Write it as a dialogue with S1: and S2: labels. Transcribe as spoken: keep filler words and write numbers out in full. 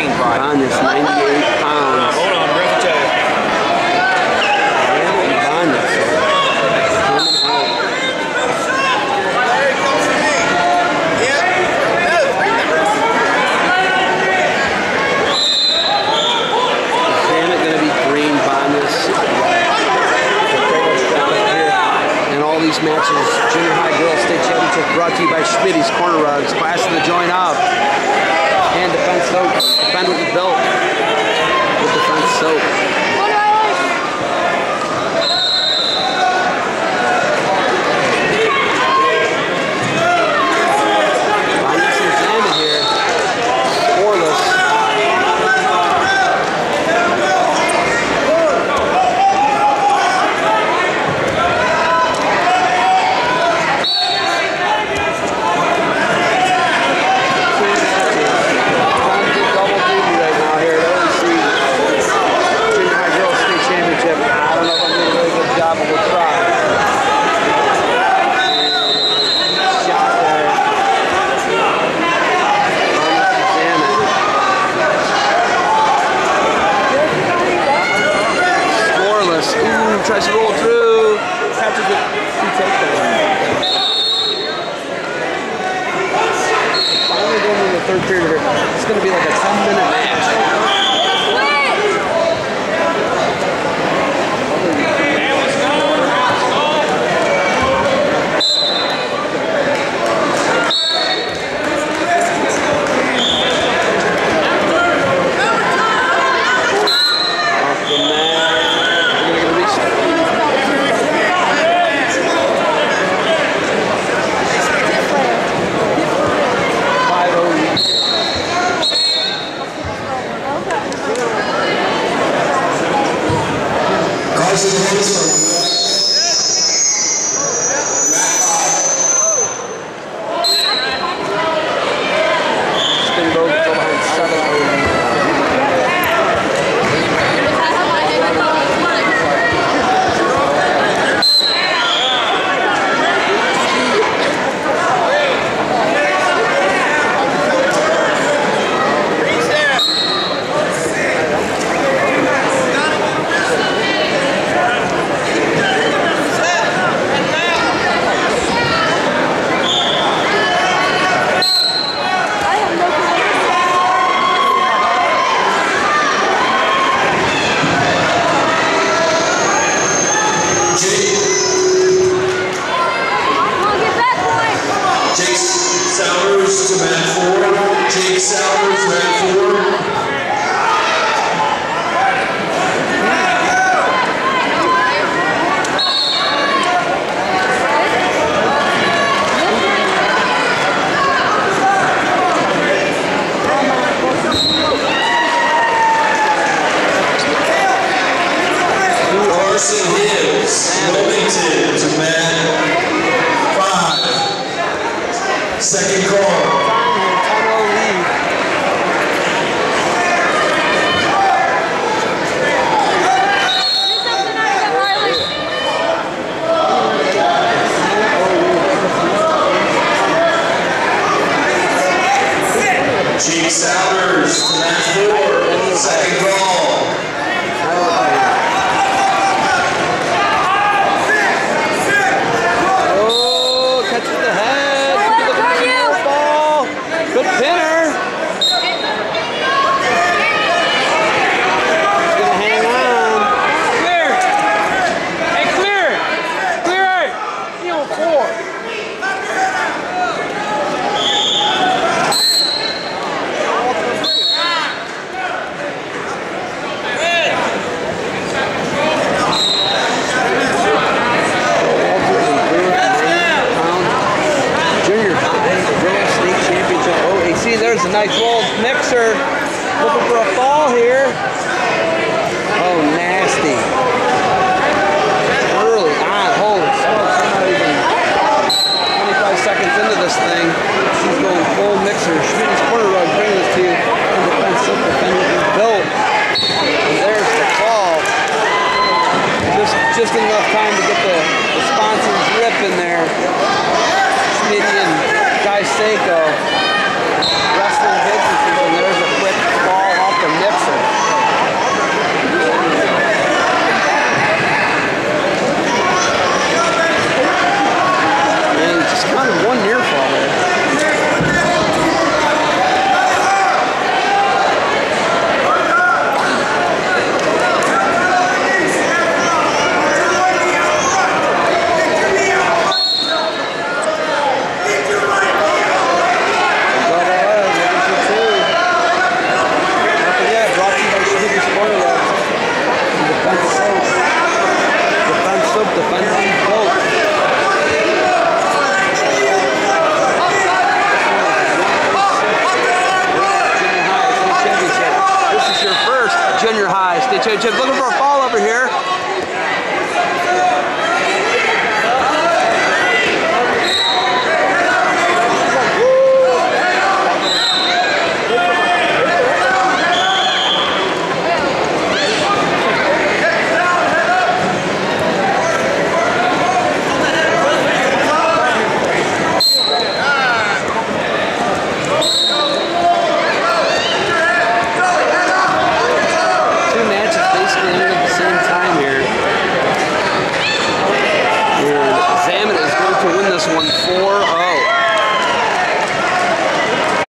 S1: green body.
S2: On this ninety-eight pounds.
S1: Hold on, bring it to you.
S2: These matches, Junior High Girls State Championship brought to you by Schmitty's Corner Rugs, class of the joint up, and Defense Soap, defend with the belt, with Defense Soap. Tries to roll through, catches it, two takedowns. Finally going into the third period. It's going to be like a ten minute match.
S3: Second call. Jake Souders to match four. Second call.
S2: Oh, catches the head. Good pinner. He's gonna hang on.
S1: Clear. Hey, clear. Clear eight. You know, four.
S2: There's a nice little mixer. Looking for a fall here. Oh, nasty. Early on. Holy smokes. I'm not even twenty-five seconds into this thing. She's going full mixer. Schmitty's Corner Rug bringing this to you. And Defense Soap defending built. And there's the fall. Just, just enough time to get the, the sponsors rip in there. Schmitty and Guy Seiko. Wrestling businesses, and there's a quick ball Chip Chip looking for a foul over here. One four